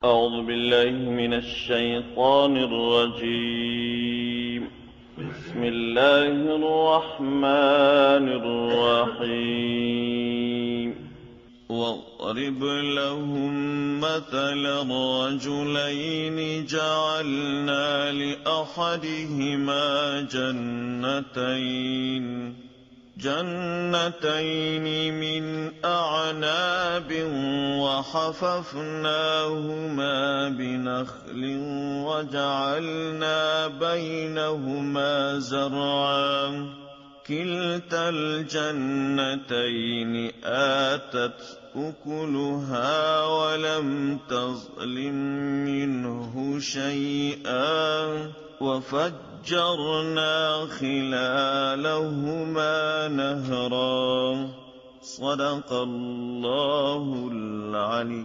أعوذ بالله من الشيطان الرجيم. بسم الله الرحمن الرحيم. واضرب لهم مثلا رجلين جعلنا لأحدهما جنتين من أعناب وحففناهما بنخل وجعلنا بينهما زرعا كلتا الجنتين آتت أكلها ولم تظلم منه شيئا وفجرنا خلالهما نهرا صدق الله العلي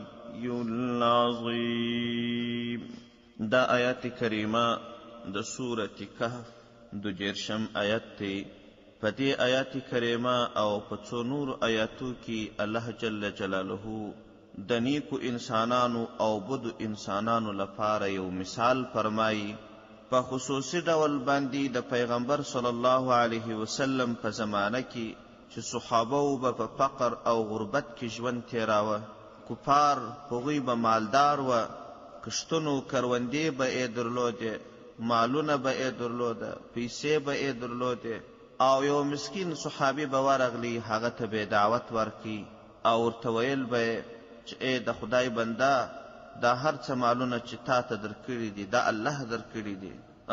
العظيم. دا آیات کریمه د سورة کهف دو جرشم آیت تی. په دې آیات کریمه او په څو نور آیاتو کې الله جل جلاله د نیکو انسانانو او بدو انسانانو لپاره یو مثال فرمایي. په خصوصي ډول باندې د پیغمبر صلی الله علیه وسلم په زمانه کې چې صحابه به په فقر او غربت کې ژوند تیراوه. کفار هغوی به مالدار و، کښتونو کروندې به یې درلودې، مالونه به یې درلوده، پیسې به یې درلودې، او یو مسکین صحابي به ورغلی، هغه ته به دعوت ورکړي او ورته ویل به چې ای د خدای بنده، دا هر څه مالونه چې تا ته درکړي دي دا الله درکړي دي،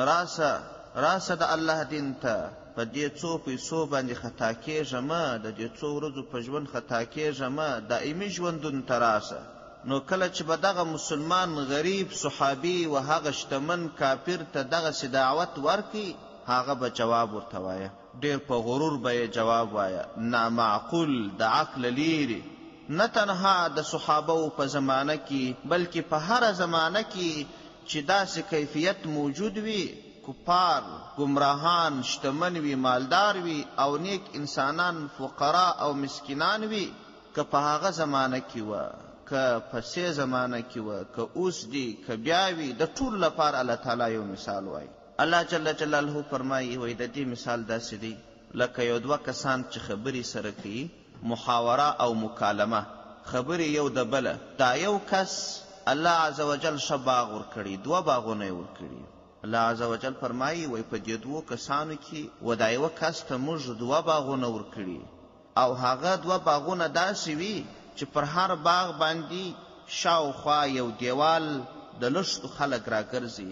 راسه د الله دین ته، په دې څو پیسو باندې خطا کېږه مه، د دې څو ورځو په ژوند خطا کېږه مه، دائمي ژوندون ته راسه. نو کله چې به دغه مسلمان غریب صحابي و هغه شتمن کافر ته دغسې دعوت ورکړي، هغه به جواب ورته وایه، ډېر په غرور به یې جواب وایه، نامعقول، د عقل لیرې. نه تنها د صحابو په زمانه کې بلکې په هره زمانه کې چې داسې کیفیت موجود وي، کفار، گمراهان، شتمن وي، مالدار وي، او نیک انسانان فقرا او مسکینان وي، که په هغه زمانه کې وه، که په سې زمانه کې وه، که اوس دي، که بیا وي، د ټولو لپاره الله تعالی یو مثال وایي. الله جل جلاله فرمایي وایي د دې مثال داسې دی لکه یو دوه کسان چې خبرې سره کوي، محاوره او مکالمه، خبرې یو د بله. دا یو کس الله عز وجل ښه باغ ورکړي، دوه باغونه یې ورکړي. الله عز وجل فرمایي وایي په دې دوو کسانو کې و دا یوه کس ته موږ دوه باغونه ورکړي، او هغه دوه باغونه داسې وي چې پر هر باغ باندې شاوخوا یو دیوال د لښتو خلک راګرځي،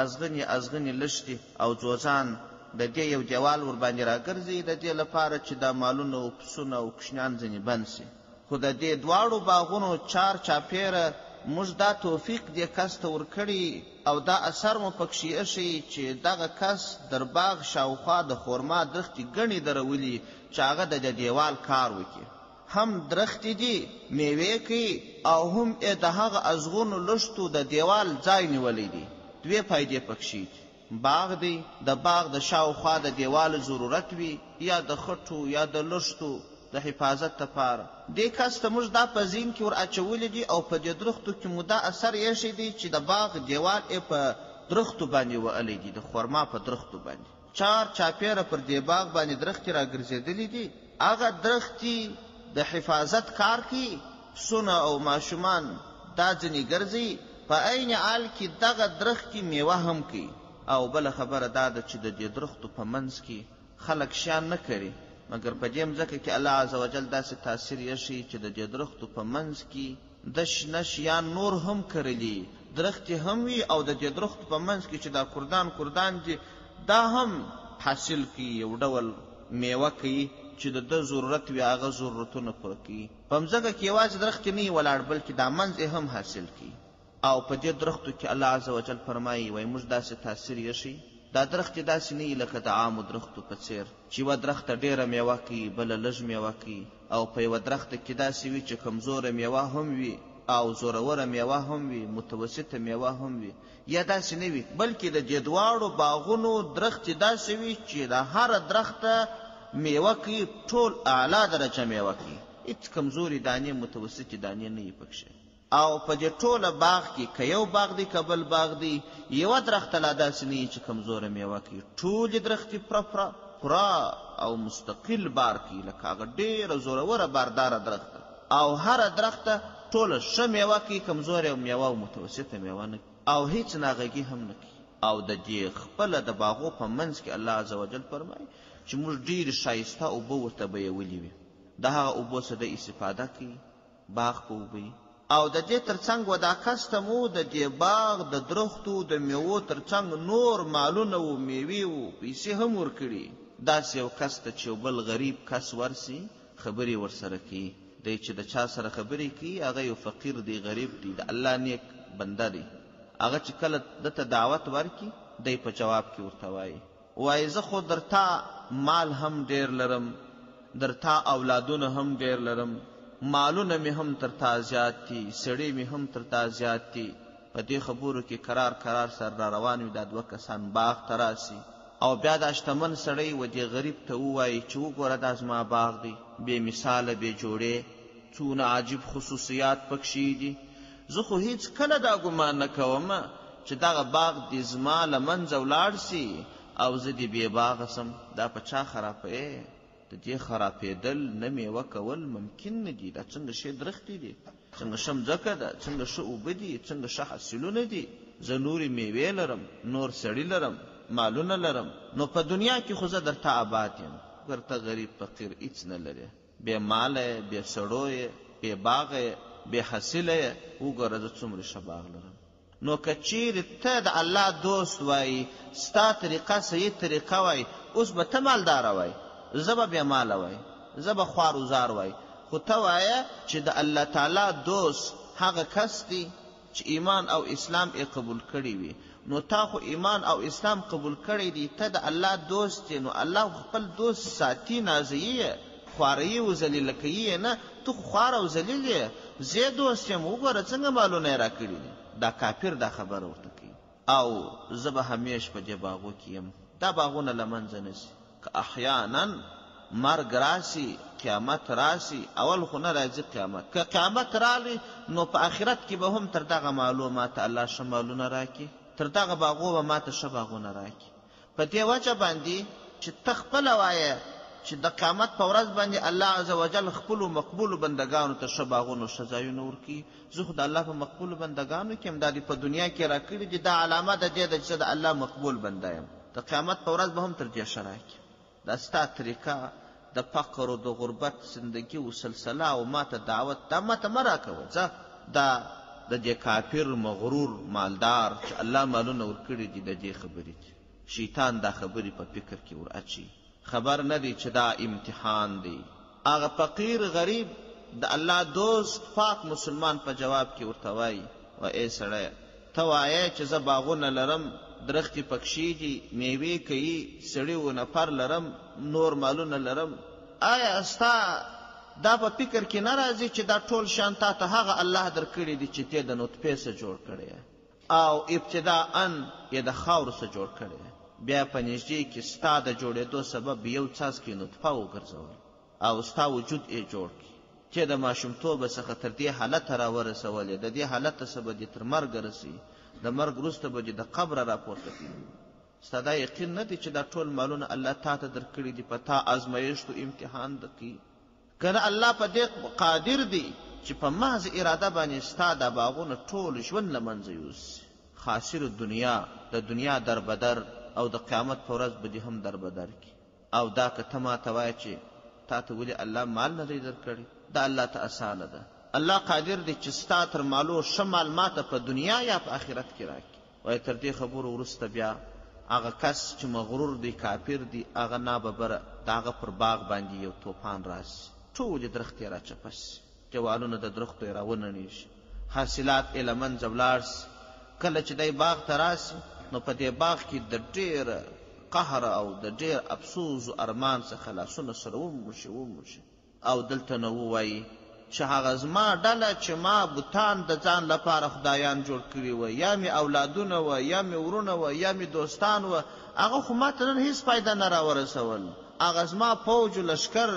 ازغنې لښتې او ځوځان د دې یو دیوال ورباندې راګرځي، د دې لپاره چې دا مالونه او پسونه او کوچنیان ځینې بند سي. خو د دې دواړو باغونو چار چاپیره موږ دا توفیق دې کس ته ورکړي او دا اثر مو پکښې ایښی چې دغه کس در باغ شاوخوا د خورما درختې ګڼې درولي چې هغه د دیوال کار وکړي. هم درختې دي، میوې کوي، او هم د هغه ازغونو لښتو د دیوال ځای نیولی دی. دوې فایدې پکښې دي. باغ دی، د باغ د شاوخوا د دیوال ضرورت وي، یا د خټو یا د لښتو د حفاظت لپاره. دې کس ته موږ دا په ذهن کې ور اچولی دي او په دې درختو کې مو دا اثر ایښی دی چې د باغ دیوال یې په درختو باندې وهلی دي، د خورما په درختو باندې. چار چاپیره پر دې باغ باندې درختې راګرځېدلي دي، هغه درختې د حفاظت کار کوي، پسونه او ماشومان دا ځینې ګرځي، په عین حال کې دغه درختې میوه هم کوي. او بله خبره دا ده چې د دې درختو په منځ کې خلک شیان نه کري، مګر په دې مځکه کې الله عز وجل داسې تاثیر ایښی چې د دې درختو په منځ کې د شنه شیان نور هم کرلي، درختې هم وي، او د دې درختو په منځ کې چې دا کردان دي دا هم حاصل کوي، یو ډول میوه کوي چې د ده ضرورت وي، هغه ضرورتونه پوره کوي. په مځکه کې یوازې درختې نه وي ولاړ، بلکې دا منځ یې هم حاصل کوي. او په دې درختو کې الله عز وجل فرمایي وایي موږ داسې تاثیر ایښی، دا درختې داسې نه وي لکه د عامو درختو په څیر چې یوه درخته ډېره میوه کوي، بله لږ میوه کوي، او په یوه درخته کې داسې وي چې کمزوره میوه هم وي او زوروره میوه هم وي، متوسطه میوه هم وي، یا داسې نه وي، بلکې د دې دواړو باغونو درختې داسې وي چې د هره درخته میوه کوي، ټول اعلی درجه میوه کوي، هیڅ کمزوري دانې متوسطې دانې نه وي پکښې. او په دې ټوله باغ کې که یو باغ دی که بل باغ دی یوه درخته لا داسې نه وي چې کمزوره میوه کوي. ټولې درختې پوره او مستقل بار کوي لکه هغه ډېره زوروره بارداره درخته او هره درخته ټوله ښه میوه کوي، کمزورې میوه او متوسطه میوه نه کوي او هیڅ ناغږي هم نه کوي. او د دې خپله د باغو په منځ کې الله عز وجل فرمایي چې موږ ډېرې ښایسته اوبه ورته بیولي وي. د هغه اوبو څه دی استفاده کوي، باغ په اوبه او د دې تر څنګ و دا کس ته مو د دې باغ د درختو د میوو تر څنګ نور مالونه و میوې و پیسې هم ورکړي. داسې یو کس ته چې یو بل غریب کس ورسي خبرې ورسره کوي. دی چې د چا سره خبرې کوي هغه یو فقیر دی، غریب دی، د الله نیک بنده دی. هغه چې کله دته دعوت ورکي دی په جواب کې ورته وایي زه خو درتا مال هم ډېر لرم، درتا اولادونه هم ډېر لرم، مالونه مې هم تر تا زیات دي، سړی مې هم تر تا زیات دي. په دې خبرو کې کرار سره را روان وي دا دوه کسان باغ ته راسي او بیا دا شتمن سړی و دې غریب ته ووایي چې وګوره دا زما باغ دی، بې مثاله بې جوړې، څونه عجیب خصوصیات پکښې دي. زه خو هیڅ کله دا ګمان نه کوم چې دغه باغ دې زما له منځه ولاړ سي او زه دې بې باغه سم. دا په چا خرابوې؟ د دې خرابېدل نه میوه کول ممکن نه دي. دا څنګه ښې درختې دي، څنګه ښه مځکه ده، څنګه ښه اوبه دي، څنګه ښه حاصلونه دي. زه نورې میوې لرم، نور سړي لرم، مالونه لرم، نو په دنیا کې خو زه درته آباد یم. ورته غریب فقیر هیڅ نه لري، بې ماله یې، بې سړو یې، بې باغه یې، بې حاصله یې. وګوره زه څومره ښه باغ لرم. نو که چیرې ته د الله دوست وایي، ستا طریقه صحیح طریقه وایي، اوس به ته مالداره وایي، زه به بې ماله وایي، زه به خوار وزار وایي. خو ته وایه چې د الله تعالی دوست هغه کس دی چې ایمان او اسلام یې قبول کړی وي. نو تا خو ایمان او اسلام قبول کړی دی، ته د الله دوست یې، نو الله خپل دوست ساتي، نازوي یې، خواروي او ذلیله کوي یې نه. ته خو خوار او ذلیل یې، زه دوست یم، وګوره څنګه مالونه یې راکړي دي. دا کافر دا خبره ورته کوي. او زه به همیش په دې باغو کې یم، دا باغونه له منځه نه ځي. که احیانا مرګ راسي، قیامت راسي، اول خو نه راځي قیامت. که قیامت رالی نو په آخرت کې به هم تر دغه مالو ماته الله ښه مالونه راکړي، تر دغه باغو به ماته ښه باغونه راکړي. په دې وجه باندې چې ته خپله وایه چې د قیامت په ورځ باندې الله عز وجل خپلو مقبولو بندګانو ته ښه باغونه ښه ځایونه ورکوي. زه خو د الله په مقبولو بندګانو کې یم، دا دې په دنیا کې راکړي دي، دا علامه د دې ده چې زه د الله مقبول بنده یم. د قیامت په ورځ به هم تر دې ښه راکړي. دا ستا طریقه د فقر او د غربت زندگی و سلسله او ماته دعوت دا ماته مه راکوه. ځه دا د دې کافر مغرور مالدار چې الله مالونه ورکړي دي د دې خبرې دي. شیطان دا خبرې په فکر کې ور اچي، خبر نه دی چې دا امتحان دی. هغه فقیر غریب د الله دوست پاک مسلمان په جواب کې ورته وایي ای سړیه، ته وایې چې زه باغونه لرم، درختې پکښې دي، میوې کوي، سړي و نفر لرم، نور مالونه لرم. آیا ستا دا په فکر کې نه راځي چې دا ټول شیان تا ته هغه الله درکړي دي چې ته د نطفې څخه جوړ کړی او ابتداءً یې د خاورو څخه جوړ کړی، بیا په نږدې کې ستا د جوړېدو سبب یو څاڅکی نطفه وګرځول او ستا وجود یې جوړ کړي چې د ماشومتوبه څخه تر دې حالته راورسولې، د دې حالته څخه به دې تر مرګه رسوي، د مرګ وروسته به دې د قبره راپورته کړي. ستا دا یقین نه دی چې دا ټول مالونه الله تا ته درکړي دي، په تا ازمایښت و امتحان کوي. که نه الله په دې قادر دی چې په محض اراده باندې ستا دا باغونه ټول ژوند له منځه یوسي. خاسر دنیا، د دنیا دربدر او د قیامت په ورځ به دې هم دربدر کړي. او دا که ته ما ته وایې چې تا ته ولې الله مال نه دی درکړی، دا الله ته اسانه ده. الله قادر دی چې ستا تر مالو ښه مال ما ته په دنیا یا په آخرت کې راکړي. وایي تر دې خبرو وروسته بیا هغه کس چې مغرور دی، کافر دی، هغه ناببره د هغه پر باغ باندې یو طوفان راسي، ټولې درختې یې راچپه سي، جوالونه د درختو یې راونړېږي، حاصلات یې له منځه ولاړ سي. کله چې دی باغ ته راسي نو په دې باغ کې د ډېر قهر او د ډېر افسوس و ارمان څخه لاسونه سره وموشي او دلته نه ووایي چې هغه زما ډله چې ما بوتان د ځان لپاره خدایان جوړ کړي وه، یا مې اولادونه وه، یا مې ورونه وه، یا مې دوستان وه، هغه خو ما ته نن هېڅ فایده نه راورسول. هغه زما فوج و لشکر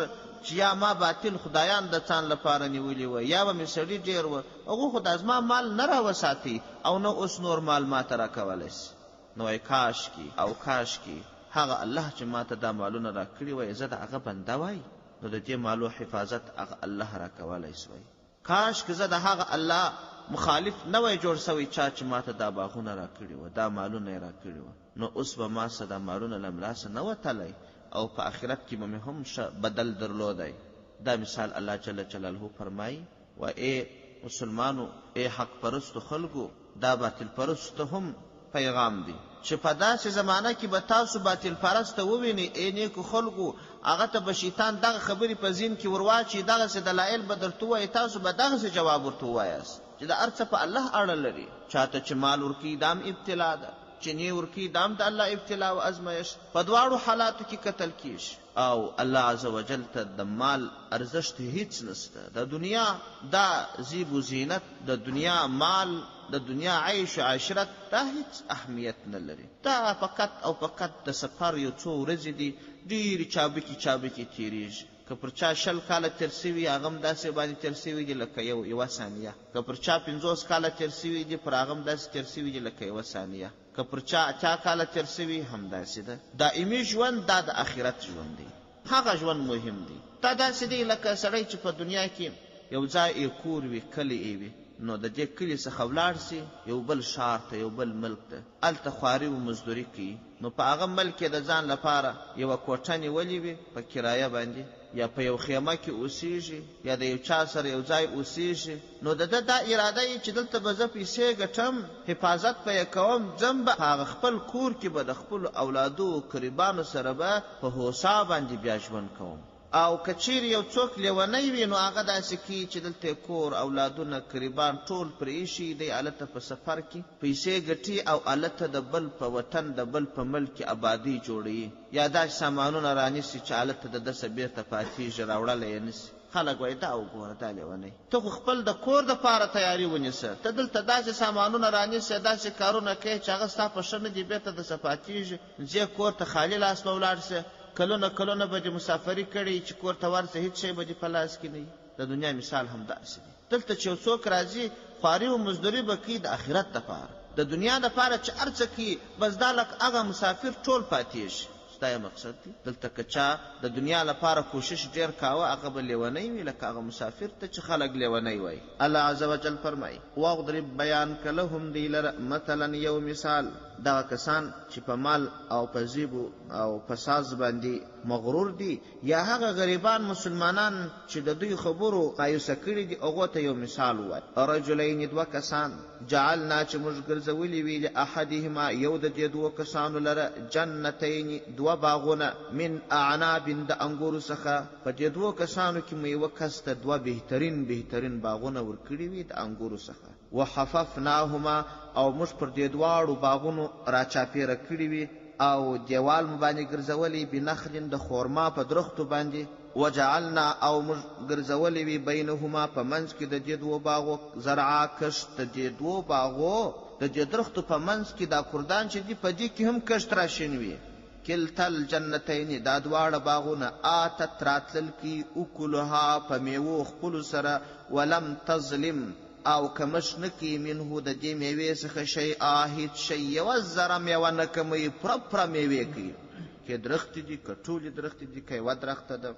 چې یا ما باطل خدایان د ځان لپاره نیولي وه یا به مې سړي ډېر وه هغو خو دا زما مال نه راوساتئ او نه اوس نور مال ما ته راکولی سي. نو وایي کاشکي او کاشکي هغه الله چې ما ته دا مالونه راکړي وای زه د هغه بنده وای نو د دې مالو حفاظت هغه الله راکولی سوی. کاش که زه د هغه الله مخالف نه وای جوړ سوی چا چې ما ته دا باغونه راکړي وه دا مالونه یې راکړي وه نو اوس به ما څه دا مالونه له ملاسه نه وتلی او په آخرت کې به مې هم ښه بدل درلودی. دا مثال الله جل جلاله فرمایي و ای مسلمانو ای حق پرستو خلکو دا باطل پرستو هم پیغام دی چې په داسې زمانه کې به تاسو باطل پرسته ووینئ ای نیکو خلکو هغه ته به شیطان دغه خبرې په ذهن کې ورواچي دغسې دلایل به درته ووایي تاسو به دغسې جواب ورته ووایاست چې د هر څه په الله اړه لري. چاته چې مال ورکوي دا هم ابتلا ده چې نه ورکوي دا هم د الله ابتلا او ازمایش په دواړو حالاتو کې کتل کیږي او الله عز وجل ته د مال ارزښت هیڅ نسته. د دنیا دا زیب و زینت د دنیا مال د دنیا عیش و عشرت دا هیڅ اهمیت نه لري. دا فقط او فقط د سفر یو څو ورځې دي ډېرې چابکې تېرېږي. که پر چا 10 کاله تېر سوي هغه هم داسې باندې تېر سوي دي لکه یوه ثانیه. که پر چا 50 کاله تېر سوي دي پر هغه هم داسې تېر سوي دي لکه یوه ثانیه. که پر چا 80 کاله تېر سوي هم داسې ده. دائمي ژوند دا د آخرت ژوند دی. هغه ژوند مهم دی. دا داسې دی لکه سړی چې په دنیا کې یو ځای یې کور وي کلی یې وي نو د دې کلي څخه ولاړ سي یو بل ښار ته یو بل ملک ته هلته خواري و مزدوري کوي نو په هغه ملک یې د ځان لپاره یوه کوټه نیولې وي په کرایه باندې یا په یو خیمه کې اوسیږي یا د یو چا سره یو ځای اوسیږي نو د ده دا اراده یي چې دلته به زه پیسې ګټم حفاظت به یې کوم ځم به هغه خپل کور کې به د خپلو اولادو و قریبانو سره به په هوسا باندې بیا ژوند کوم. او که چیرې یو څوک لیونی وي نو هغه داسې کوي چې دلته کور اولادونه قریبان ټول پرې ایښي دی هلته په سفر کې پیسې ګټي او هلته د بل په وطن د بل په ملک کې آبادۍ جوړوي یا داسې سامانونه رانیسي چې هلته د ده څه بېرته پاتېږي راوړلی یې نسي. خلک وایي دا وګوره دا لیونی ته خو خپل د کور دپاره تیاري ونیسه ته دلته داسې سامانونه رانیسه داسې کارونه کوې چې هغه ستا په ښه نه دي بېرته د څه پاتېږي ځې کور ته خالي لاس به ولاړ سه کلونه به دې مسافري کړې چې کور ته ورسه هېڅ شی به دې په لاس کې نه وي. د دنیا مثال هم داسې دی. دلته چې یو څوک راځي خواري و مزدوري به کوي د آخرت دپاره د دنیا دپاره چې هر څه کوي بس دا لکه هغه مسافر ټول پاتېږي. دا یې مقصد دی. دلته که چا د دنیا لپاره کوشش ډېر کاوه هغه به لیونی وي لکه هغه مسافر ته چې خلک لیونی وایي. الله عز وجل فرمایي واضرب بیان که لهم دی لره مثلا یو مثال دغه کسان چې په مال او په زیبو او په ساز باندې مغرور دي یا هغه غریبان مسلمانان چې د دوی خبرو مایوسه کړي دي هغو ته یو مثال ووایي. رجلین 2 کسان جعلنا چې موږ ګرځولي وي لاحدهما یو د دې 2 کسانو لره جنتین 2 باغونه من اعناب د انګورو څخه په دې 2 کسانو کې مو یوه کس ته 2 بهترین باغونه ورکړي وي د انګورو څخه وحففناهما او موږ پر دې 2 باغونو راچاپېره کړي وي او دیوال مو باندې ګرځولی بنخل د خورما په درختو باندې وجعلنا او موږ ګرځولی وي بینهما په منځ کې د دې 2 باغو زرعا کښت د دې 2 باغو د دې درختو په منځ کې دا کردان چې دي په دې کې هم کښت راشین وي. کلتا الجنتین دا 2 باغونه آتت راتلل کی اکلها په میوو خپلو سره ولم تظلم او کمش نکی منه د دې میوې څخه شیئا هیڅ شی یوه ذره میوه نه کموي پوره میوې کوي که درختې دي که ټولې درختې دي که یوه درخته ده.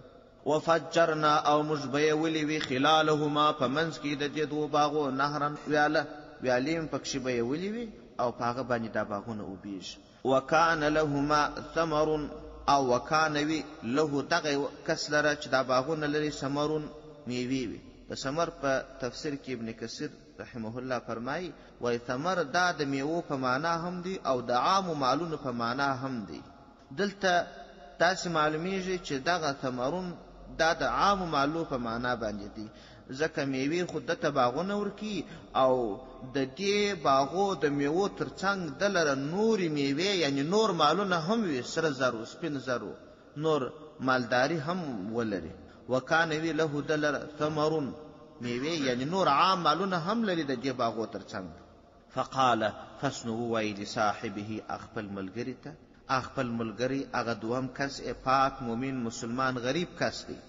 وفجرنا او موږ بیولې وي خلالهما په منځ کې د دې 2 باغو نهرا ویالې هم پکښې بیولې وي او په هغه باندې دا باغونه اوبېږي. وکان لهما ثمر او وکان وي له دغه کس لره چې دا باغونه لري ثمرون میوې وي. د ثمر په تفسیر کې ابن کثیر رحمه الله فرمایي وایي ثمر دا د میوو په معنا هم دی او د عامو مالونو په معنا هم دی. دلته داسې معلومیږي چې دغه ثمرون دا د عامو مالو په معنا باندې دی ځکه میوې خو دته باغونه ورکي او د دې باغو د میوو ترڅنګ د لره نورې میوې یعنی نور مالونه هم وي سره زرو سپین زرو نور مالداري هم ولري. وکان وی له د لره ثمرون میوې یعنی نور عام مالونه هم لري د دې باغو ترڅنګ. فقال فسنو ووایي لصاحبه خپل ملګري ته خپل ملګري هغه 2م کس پاک مؤمن مسلمان غریب کس دی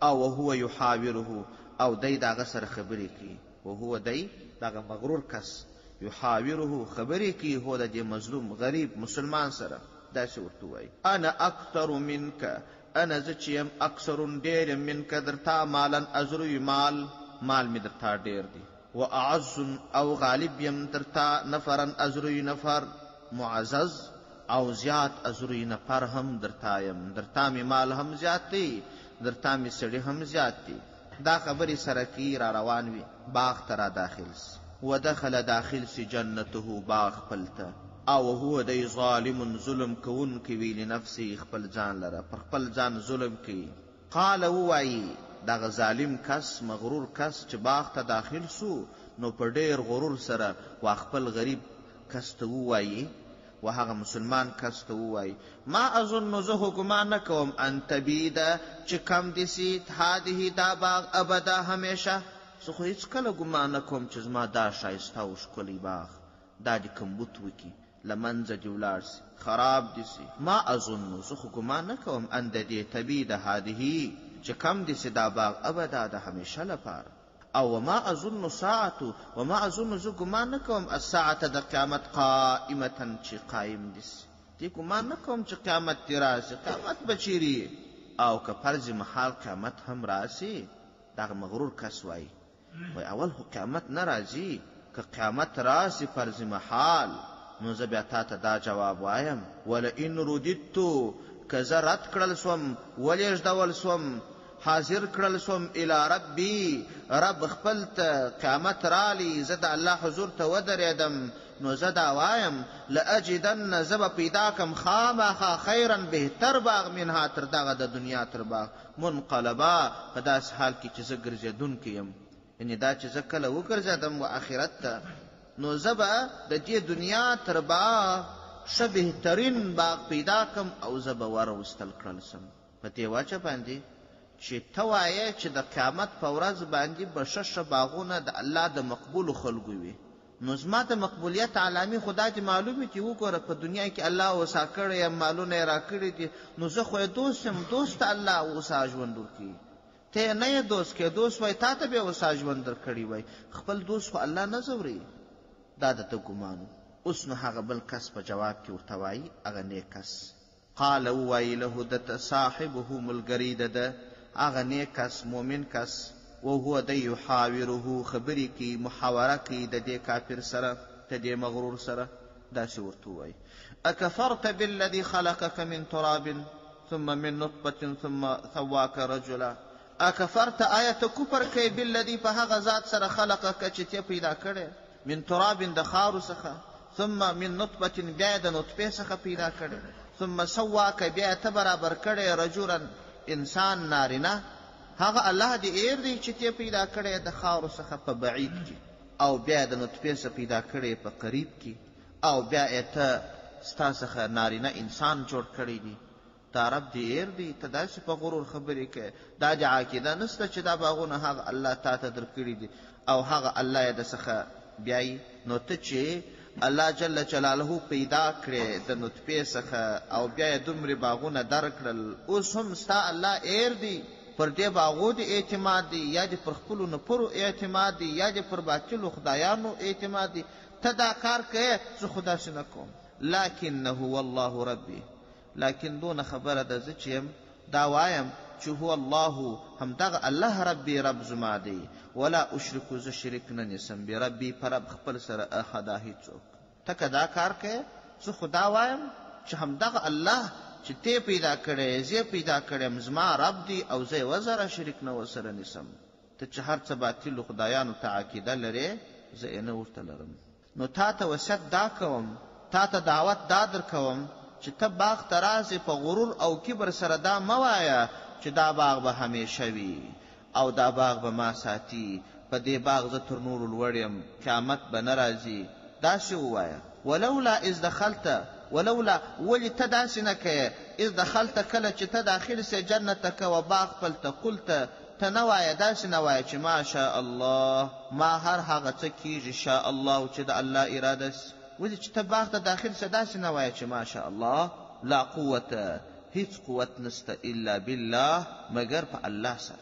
او وهو یحاوره او دی داغه سره خبرې کوي وهو دی داغه مغرور کس یحاوره خبرې کوي هو د دې مظلوم غریب مسلمان سره داسې ورته وایي انا اکثر منک انا زه چې یم اکثر ډېر یم منک درتا مالا ازروی مال مې درتا ډېر دی و اعز او غالب یم درتا نفرا ازروی نفر معزز او زیات ازروی نفر هم درتا یم درتا می مال هم زیات دی درتا می سړي هم زیات دی دا خبرې سره کی را روان وي باغ ته را داخل سی و دخل داخل سی جنته باغ خپل ته او هو دی ظالم ظلم کوونکی وي لنفسه خپل ځان لره پر خپل ځان ظلم کوي قال ووایي دغه ظالم کس مغرور کس چې باغ ته داخل سو نو په ډېر غرور سره و خپل غریب کس ته ووایي و هغه مسلمان کس ته ووایي ما اظن زه خو ګمان نه کوم ان تبیده چې کم دې سي هذه دا باغ ابدا همیشه زه خو هېڅکله ګمان نه کوم چې زما دا ښایسته او ښکلی باغ دا دې کمبود وکړي له منځه دې ولاړ سي خراب دې سي ما اظن زه خو ګمان نه کوم ان د دې تبیده هذه چې کم دې سي دا باغ ابدا د همیشه لپاره او وما اظن ساعة وما اظن زه ګمان نه کوم الساعة د قیامت قائمة چې قایم دي سي دې ګمان نه کوم چې قیامت دې راسي قیامت به چیرې او که فرض محال قیامت هم راسي دغه مغرور کس وایي وای اول خو قیامت نه راځي که قیامت راسي فرض محال نو زه بیا تا ته دا جواب وایم ولئن رددتو که زه رد کړل سوم ولېږدول سوم حاضر کړل سوم الی ربي رب خپل ته قیامت رالی زه د الله حضور ته ودرېدم نو زه دا وایم لاجدن زه به پیدا کم خامخا خیرا بهتر باغ منها تر دغه د دنیا تر باغ منقلبا په داسې حال کې چې زه ګرځېدونکی یم یعنې دا چې زه کله وګرځېدم و آخرت ته نو زه به د دې دنیا تر باغ ښه بهترین باغ پیدا کم او زه به وروستل کړل سم په دې وجه باندې چې ته وایې چې د قیامت په ورځ باندې به ښه باغونه د الله د مقبولو خلکو وي نو زما د مقبولیت علامې خو دا دې معلومې چې وګوره په دنیا کې الله اوسا کړی یم مالونه یې راکړي دي نو زه خو یې دوست یم دوست ته الله اوسا ژوند ورکوي ته یې نه یې دوست کې دوست وای تا ته به یې اوسا ژوند درکړی وای خپل دوست خو الله نه ځوري دا د ده ګمان اوس نو هغه بل کس په جواب کې ورته وایي هغه نیک کس قال ووایي له دته صاحبه ملګري د ده هغه نیک کس مؤمن کس وهو دی یحاوره خبرې کوي محاوره کوي د دې کافر سره د دې مغرور سره داسې ورته ووایي اکفرت بالذي خلقك من تراب ثم من نطفة ثم سواك رجلا اکفرت آیا ته کفر کوي بالذي په هغه ذات سره خلقک چې ته پیدا کړی من تراب د خارو څخه ثم من نطفة بیا د نطفې څخه پیدا کړی ثم سواک بیا ته برابر کړی رجلا انسان نارینه هغه الله دې ایر دی چې ته پیدا کړی د خاورو څخه په بعید کې او بیا د نطفې څخه پیدا کړی په قریب کې او بیا یې ته ستا څخه نارینه انسان جوړ کړی دی دا رب دې ایر دی ته داسې په غرور خبرې کوې دا دې عقیده نشته چې دا باغونه هغه الله تا ته درکړي دي او هغه الله یې د څخه بیایي نو ته چې الله جل جلاله پیدا کړې د نطفې څخه او بیا یې دومرې باغونه درکړل اوس هم ستا الله ایر دی پر دې باغو د اعتماد دی یا دې پر خپلو نفرو اعتماد دی یا دې پر باطلو خدایانو اعتماد دی ته دا کار کوې زه خو داسې نه کوم لکنه والله ربي لکن دونه خبره ده زه چې یم دا وایم چې هو الله همدغه الله ربي رب زما دی ولا اشرکو زه شرک نه نیسم بربي په رب خپل سره احدا هیڅوک ته که دا کار کوې زه خو دا وایم چې همدغه الله چې ته پیدا کړی زه پیدا کړیم زما رب دی او زه یې وزره شریک نه ورسره نیسم ته چې هر څه باطلو خدایانو ته عقیده لرې زه یې نه ورته لرم نو تا ته وصیت دا کوم تا ته دعوت دا در کوم چې ته باغ ته راسې په غرور او کبر سره دا مه وایه چې دا باغ به همیشه وي او دا باغ به ما ساتي په دې باغ زه تر نورو لوړ یم قیامت به نه راځي داسې ووایه ولولا اذ دخلت ولولا ولې ته داسې نه کوې اذ دخلت کله چې ته داخل سې جنتک و باغ خپل ته قلت ته نه وایه داسې نه وایه چې ما شاء الله ما هر هغه څه کېږي شاء الله چې د الله اراده سي ولې چې ته باغ ته داخل سې داسې نه وایه چې ما شاء الله لا قوة هیڅ قوت نسته الا بالله مګر په الله سره دی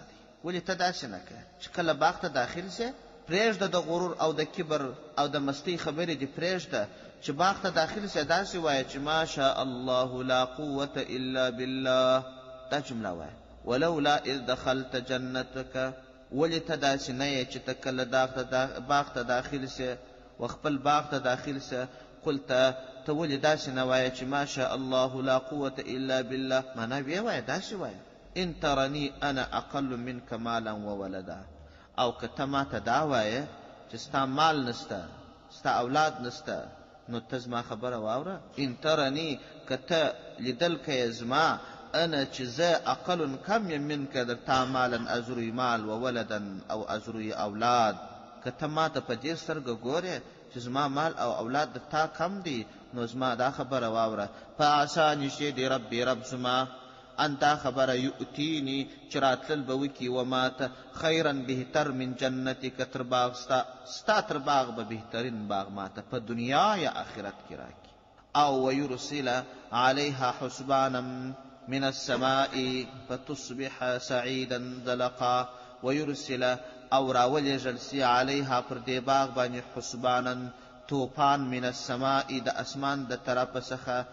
ولې ته داسې نه کوې چې کله باغ ته داخل سې پرېږده د غرور او د کبر او د مستۍ خبرې دې پرېږده چې باغ ته داخل سې داسې وایه چې ما شاء الله لا قوة الا بالله دا جمله وایه ولولا اذ دخلت جنتک ولې ته داسې نه یې چې ته کله باغ ته داخل سې و خپل باغ ته داخل سه قلت ته ولې داسې نه وایه چې ما شاء الله لا قوة الا بالله معنا ویې وایه داسې وایه ان ترني انا اقل منك مالا وولدا او که ته ما ته دا وایه چې ستا مال نسته ستا اولاد نسته نو ته زما خبره واوره ان ترني که ته لیدل که زما انا چې زه اقل کم یم منک در تا مالا ازروی مال وولدا او ازروی اولاد که ته ما ته په دې سترګه ګورې چې زما مال او اولاد د تا کم دي نو زما دا خبره واوره فعسا نږدې دی ربي رب زما ان دا خبره یؤتیني چې راتلل به وکړي و ما ته خیرا بهتر من جنتک تر باغ ستا تر باغ به بهترین باغ ما ته په دنیا یا آخرت کې راکړي او ویرسل علیها حسبانا من السماء فتصبح سعیدا زلقا ویرسل او راولېږل سي علیها پر دې باغ باندې حسبانا توپان من السماء د اسمان د طرفه څخه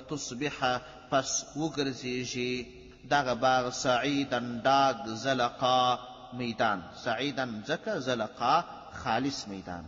فتصبح پس وګرځېږي دغه باغ سعیدا ډاګ زلقا میدان سعیدا ځکه زلقا خالص میدان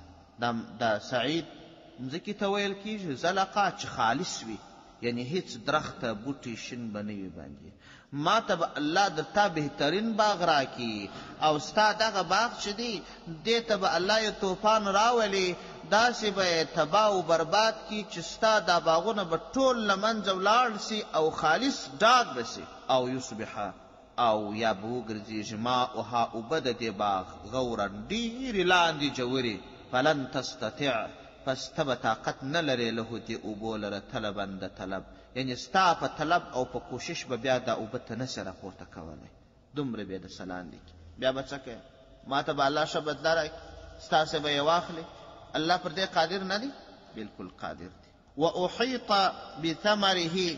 دا سعید ځکې ته ویل کېږي زلقا چې خالص وي یعنی هیڅ درخته بوټي شین به نه وي باندې ما ته به الله د تا بهترین باغ راکړي او ستا دغه باغ چې دی دې ته به الله یو طوفان راولي داسې به یې تباه و برباد کړي چې ستا دا باغونه به ټول له منځه ولاړ سي او خالص ډاګ به سي او یصبح او یا به وګرځېږي ماؤها اوبه د دې باغ غورا ډېرې لاندې جوړې فلن تستطع پس ته به طاقت نه لرې له دې اوبو لره طلبا د طلب یعنی ستا په طلب او په کوشش به بیا دا اوبه ته نسې راپورته کولی دومره به یې درسه لاندې کړي بیا به څه کوې ما ته به الله ښه بدله راکړي ستاسې به یې واخلي الله پر دې قادر نه دی بلکل قادر دی واحیط بثمره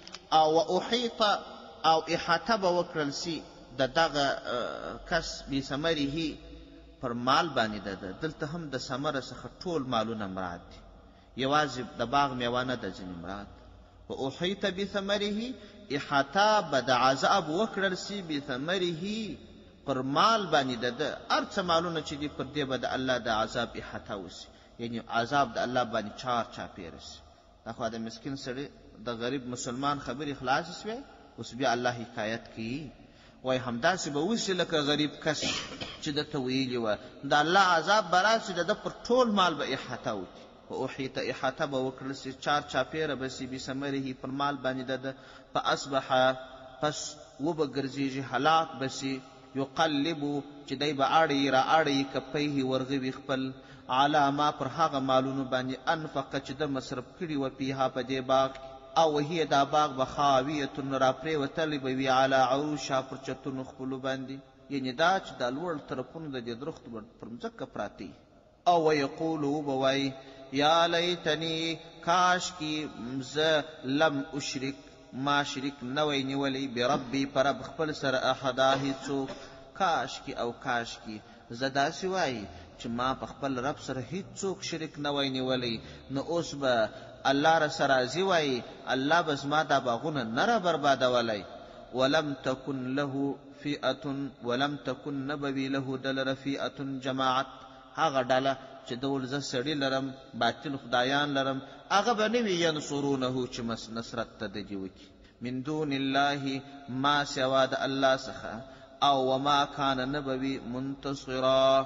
او واحیط او احاطه به وکړل سي د دغه کس بثمره پر مال باندې ده دلته هم د ثمره څخه ټول مالونه مراد دي یوازې د باغ میوه نه ده ځینې مراد واحیط بثمره احاطه به د عذاب وکړل سي بثمره پر مال باندې ده هر څه مالونه چې دي پر دې به د الله د عذاب احاطه وسي یعنی عذاب د الله باندې چار چاپېره سي دا خو د مسکین سړي د غریب مسلمان خبرې خلاصې سوې اوس بیا الله حکایت کوي وای همداسې به وسي لکه غریب کس چې درته ویلي وه د الله عذاب به راسي د ده پر ټول مال به احاطه وکړي واحیط احاطه به وکړل سي چار چاپېره به سي بثمره پر مال باندې ده فاصبح پس وبه ګرځېږي هلاک به سي یقلب چې دی به اړوي را اړوي کفیه ورغوي خپل علی ما پر هغه مالونو باندې انفقه چې ده مصرف کړي وه فیها په دې باغ او وهي دا باغ به خاویة را پرېوتلی به وي علی عروشها پر چتونو خپلو باندې یعنې دا چې دا لوړ طرفونه د دې درختو به پر مځکه پراته او ویقول وبه وایي یا لیتنی کاشکي زه لم اشرک ما شریک نوی نیولی بربی پر رب خپل سره احدا هیڅوک کاشکي او کاشکي زه داسې وایي چې ما په خپل رب سره هیڅوک شریک نوی نیولی نو اوس به الله رسه راضي وایي الله به زما دا باغونه نه را بربادولی ولم تکن له فئة ولم تکن نبوي له دلره فئة جماعت هغه ډله چې ډول زه سړي لرم باطل خدایان لرم هغه به نه وي ینصرونه چې نصرت ته د دې وکړي من دون الله ما سوا د الله څخه او وما کان نه به وي منتصرا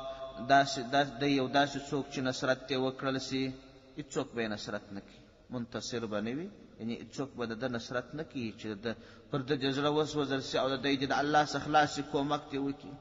د یو داسې څوک چې نصرت یې وکړل سي هېڅوک به یې نصرت نه کوي منتصر به نه وي یعنې هېڅوک به د ده نصرت نه کوي چې د پر د دې زړه وسوځل سي او د دی د الله څخه خلاص کومک دې وکړي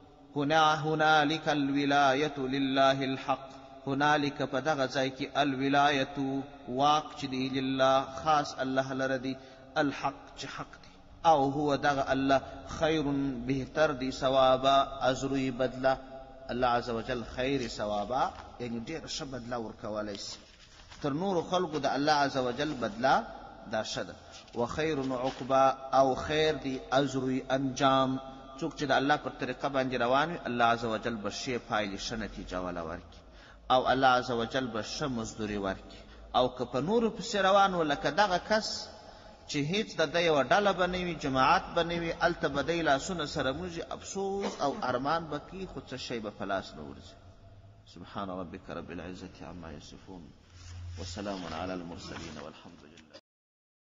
هنالک الولایة لله الحق هنالک په دغه ځای کې الولایة واق چې دی لله خاص الله لره دی الحق چې حق دی او هو دغه الله خیر بهتر دی ثوابا اجروی بدله الله عز وجل خیر ثوابا یعنی ډېره ښه بدله ورکولی سي تر نورو خلقو د الله عز وجل بدله دا ښه ده وخیر عقبا او خیر دی اجروی انجام څوک څوک چې د الله پر طریقه باندې روان وي الله عز وجل به ښې پایلې ښه نتیجه والا ورکړي او الله عز وجل به ښه مزدوري ورکړي او که په نورو پسې روان و لکه دغه کس چې هیڅ د ده یوه ډله به نه وي جماعت به نه وي هلته به دی لاسونه سره موږي افسوس او ارمان به کوي خو څه شی به په لاس نه ورځي. سبحان ربك رب العزة عما يصفون وسلام على المرسلين والحمد لله.